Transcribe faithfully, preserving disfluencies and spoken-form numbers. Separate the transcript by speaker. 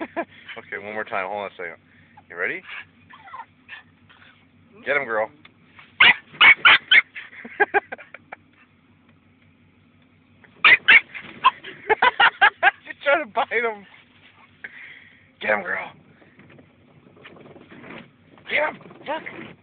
Speaker 1: Okay, one more time. Hold on a second. You ready? Get him, girl. She's trying to bite him. Get him, girl. Get him. Look.